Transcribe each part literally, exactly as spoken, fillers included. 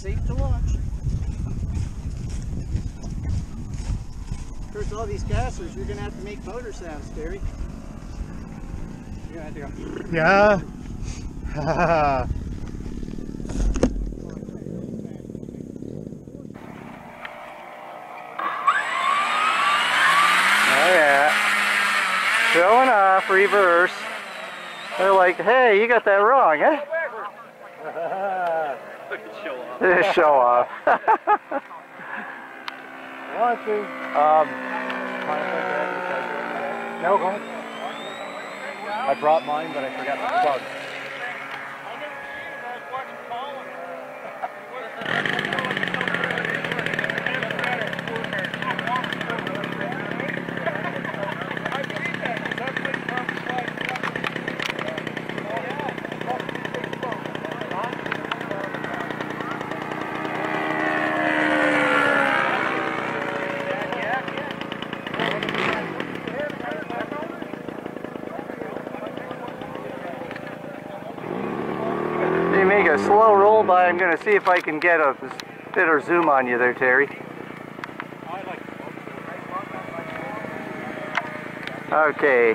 safe to launch. Of course, all these gassers, you're going to have to make motor sounds, Terry. You're going to have to go. Yeah. Oh yeah. Showing off, reverse. They're like, hey, you got that wrong, eh? Show off. Show off. Launching. Um, no, go ahead. I brought mine, but I forgot the plug. You make a slow roll by. I'm going to see if I can get a bit of zoom on you there, Terry. Okay.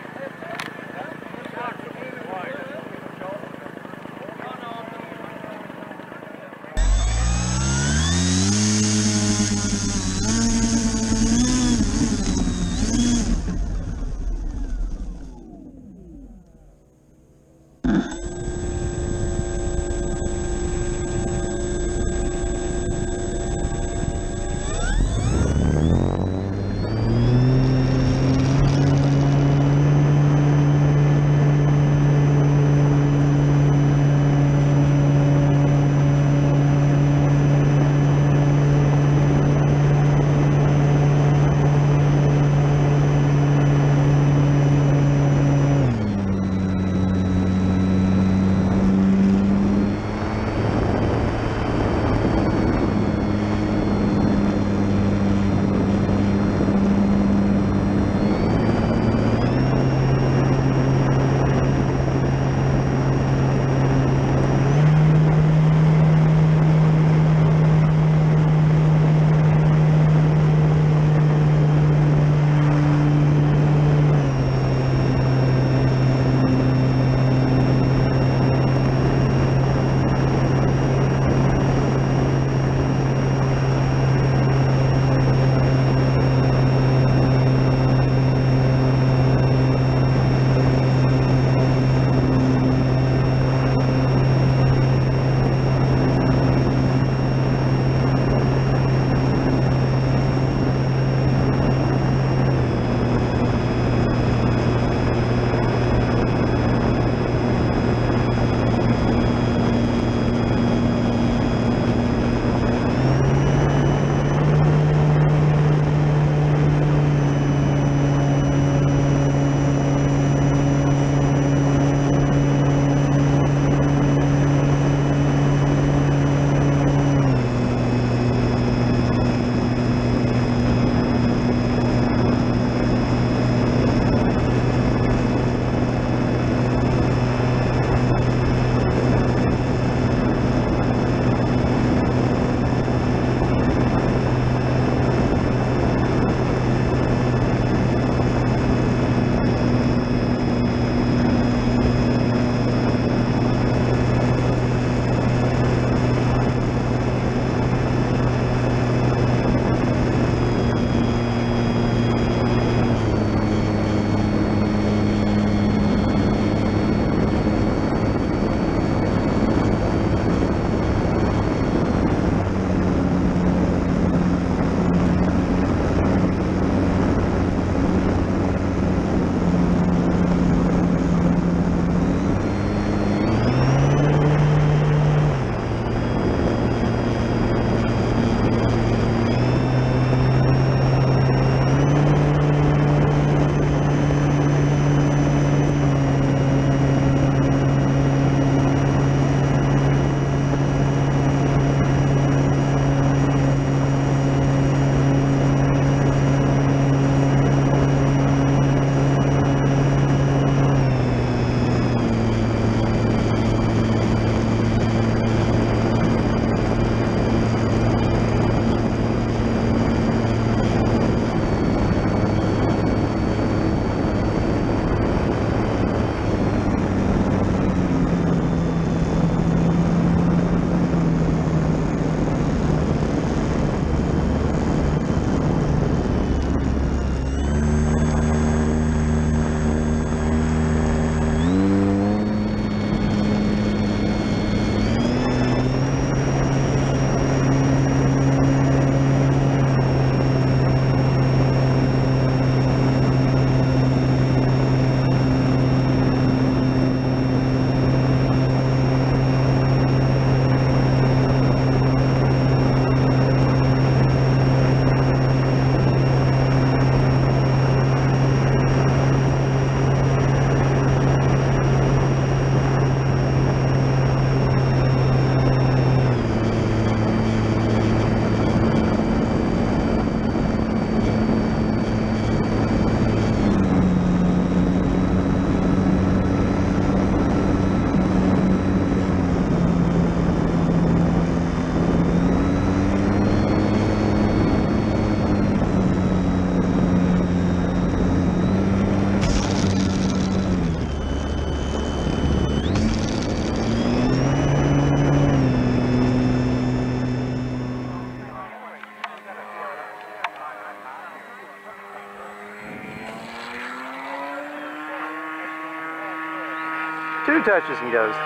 screw touches and goes.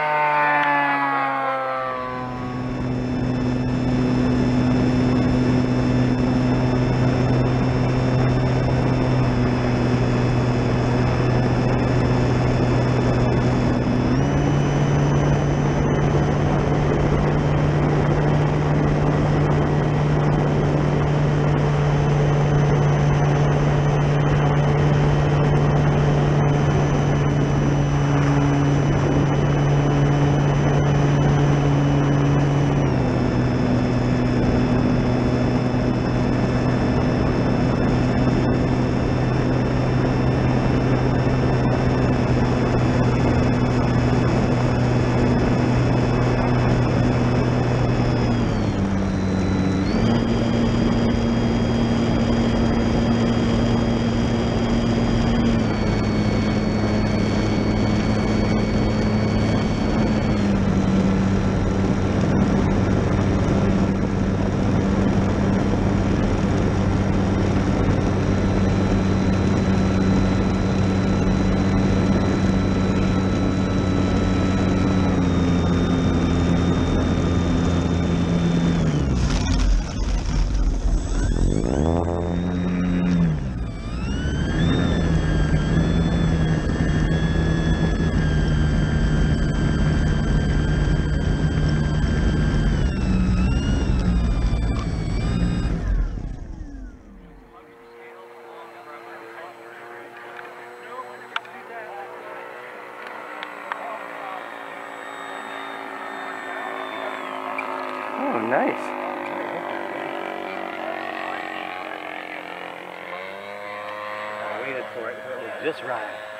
Oh, nice. I waited for it. It was just right.